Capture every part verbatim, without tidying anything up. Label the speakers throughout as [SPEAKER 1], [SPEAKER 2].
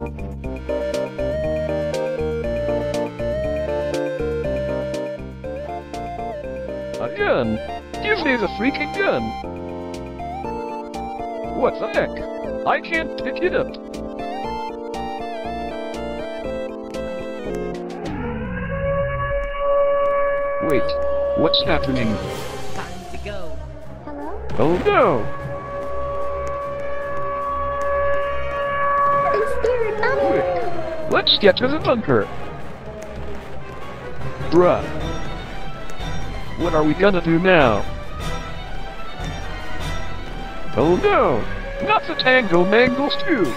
[SPEAKER 1] A gun? Give me the freaking gun! What the heck? I can't pick it up. Wait, what's happening?
[SPEAKER 2] Time to go.
[SPEAKER 3] Hello?
[SPEAKER 1] Oh no!
[SPEAKER 3] I'm scared. Oh,
[SPEAKER 1] Quick, let's get to the bunker. Bruh. What are we gonna do now? Oh no! Not the Tango Mangles too!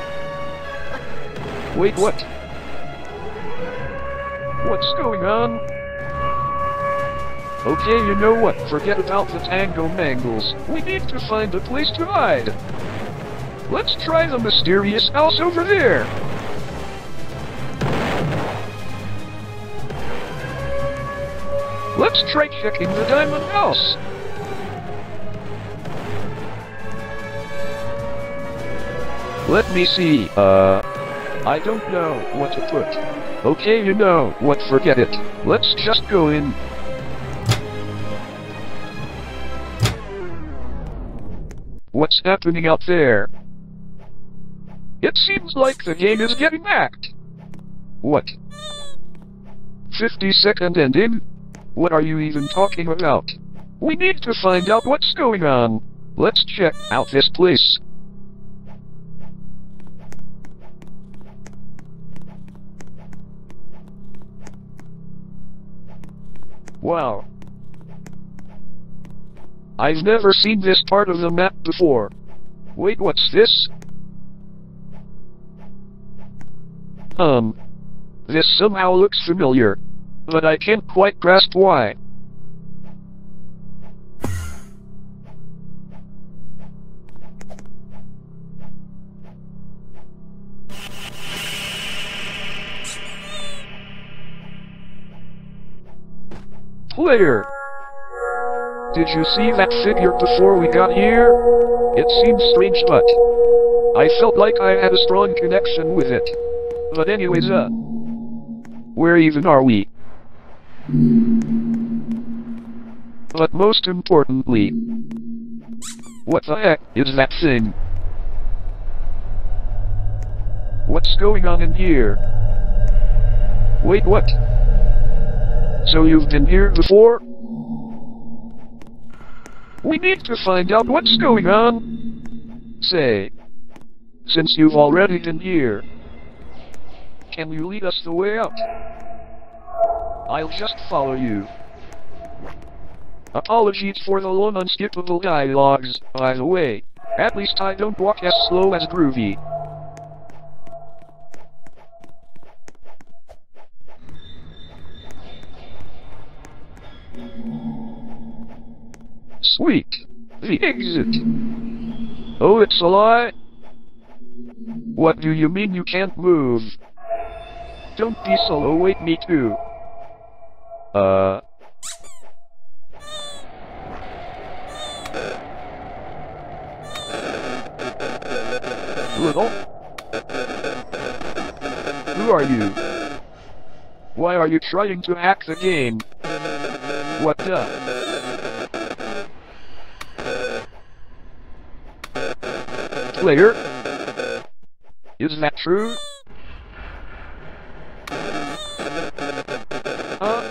[SPEAKER 1] Wait, what? What's going on? Okay, you know what? Forget about the Tango Mangles. We need to find a place to hide. Let's try the mysterious house over there. Let's try checking the diamond house. Let me see, uh... I don't know what to put. Okay, you know what, forget it. Let's just go in. What's happening out there? It seems like the game is getting hacked. What? fifty second ending? What are you even talking about? We need to find out what's going on. Let's check out this place. Wow. I've never seen this part of the map before. Wait, what's this? Um. This somehow looks familiar, but I can't quite grasp why. Player! Did you see that figure before we got here? It seems strange, but I felt like I had a strong connection with it. But anyways, uh, where even are we? But most importantly, what the heck is that thing? What's going on in here? Wait, what? So you've been here before? We need to find out what's going on. Say, since you've already been here, can you lead us the way out? I'll just follow you. Apologies for the long unskippable dialogues, by the way. At least I don't walk as slow as Groovy. Sweet. The exit. Oh, it's a lie? What do you mean you can't move? Don't be slow, wait, me too. Uh... Little? Who are you? Why are you trying to hack the game? What the? Player? Is that true? Huh?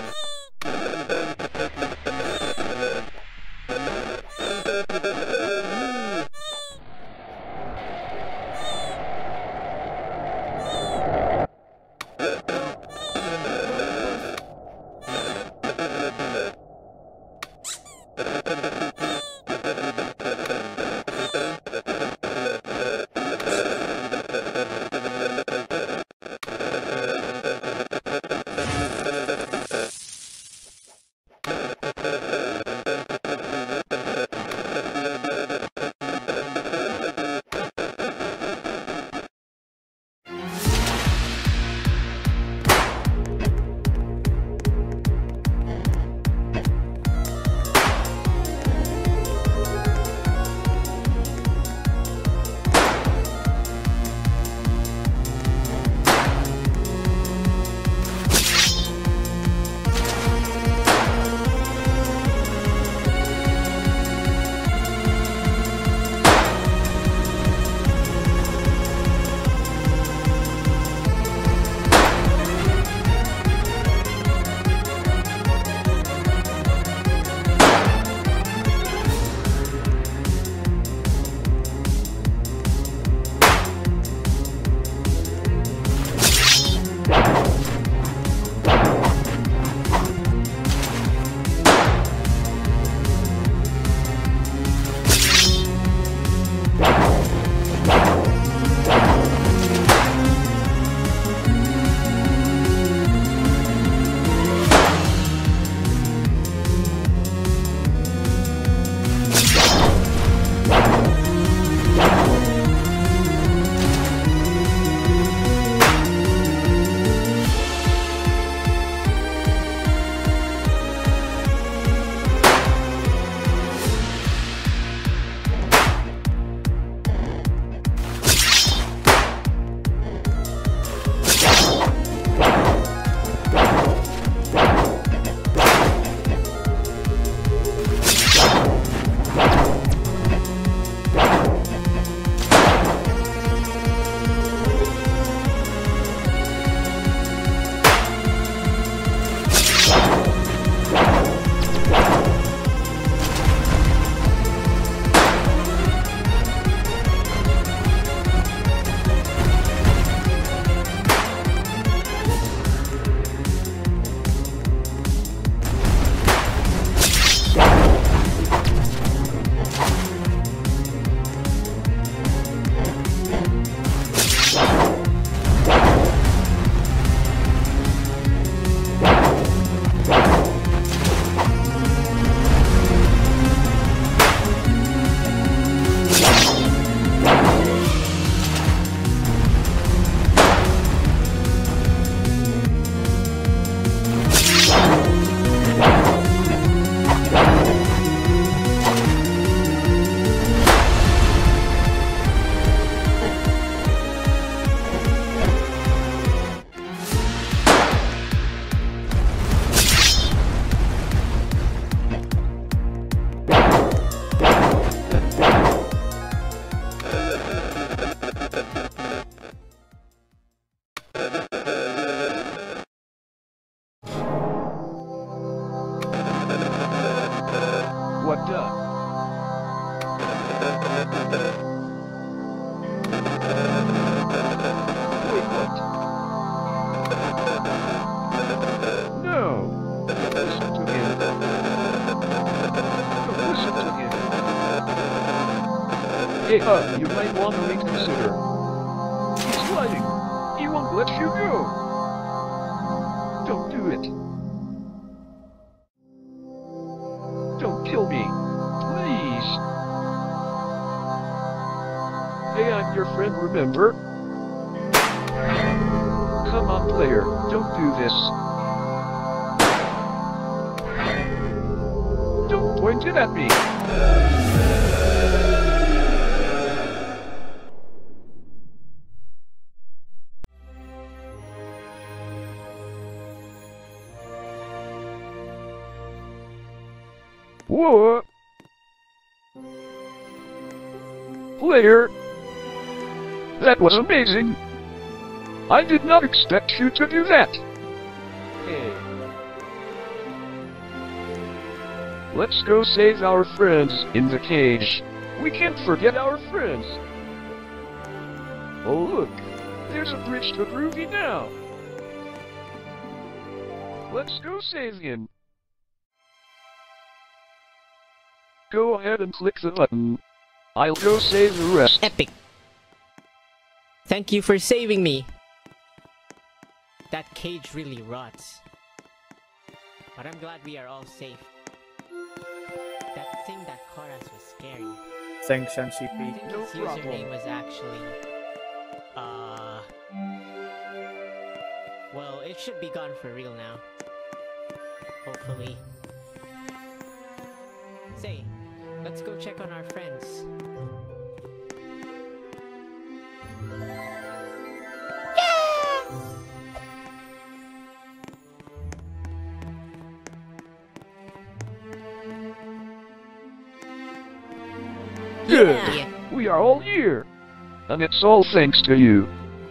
[SPEAKER 1] Hey, uh, you might want to reconsider. He's flying. He won't let you go. Don't do it. Don't kill me. Please. Hey, I'm your friend, remember? Come on, player. Don't do this. Don't point it at me. Whoa! Player! That was amazing! I did not expect you to do that! Hey. Let's go save our friends in the cage. We can't forget our friends. Oh look! There's a bridge to Groovy now! Let's go save him. Go ahead and click the button. I'll go save the rest.
[SPEAKER 2] Epic. Thank you for saving me. That cage really rots. But I'm glad we are all safe. That thing that caught us was scary.
[SPEAKER 3] Thanks, M C
[SPEAKER 2] I
[SPEAKER 3] P.
[SPEAKER 2] think
[SPEAKER 1] No
[SPEAKER 2] his
[SPEAKER 1] problem.
[SPEAKER 2] username was actually... Uh... Well, it should be gone for real now. Hopefully. Say, let's go check on our friends.
[SPEAKER 1] Good!
[SPEAKER 2] Yeah.
[SPEAKER 1] We are all here! And it's all thanks to you.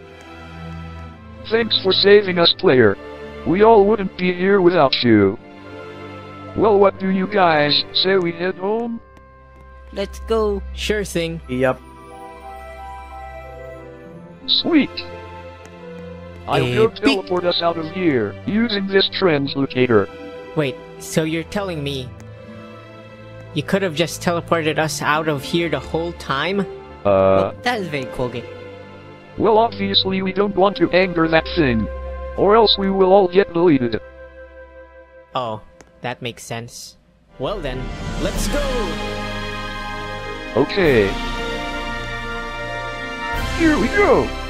[SPEAKER 1] Thanks for saving us, player. We all wouldn't be here without you. Well, what do you guys say we head home?
[SPEAKER 2] Let's go. Sure thing.
[SPEAKER 3] Yep.
[SPEAKER 1] Sweet! I'll go
[SPEAKER 2] Epic.
[SPEAKER 1] teleport us out of here, using this translocator.
[SPEAKER 2] Wait, so you're telling me you could have just teleported us out of here the whole time?
[SPEAKER 1] Uh,
[SPEAKER 2] That is very cool. Game.
[SPEAKER 1] well obviously we don't want to anger that thing. Or else we will all get deleted.
[SPEAKER 2] Oh, that makes sense. Well then, let's go!
[SPEAKER 1] Okay. Here we go!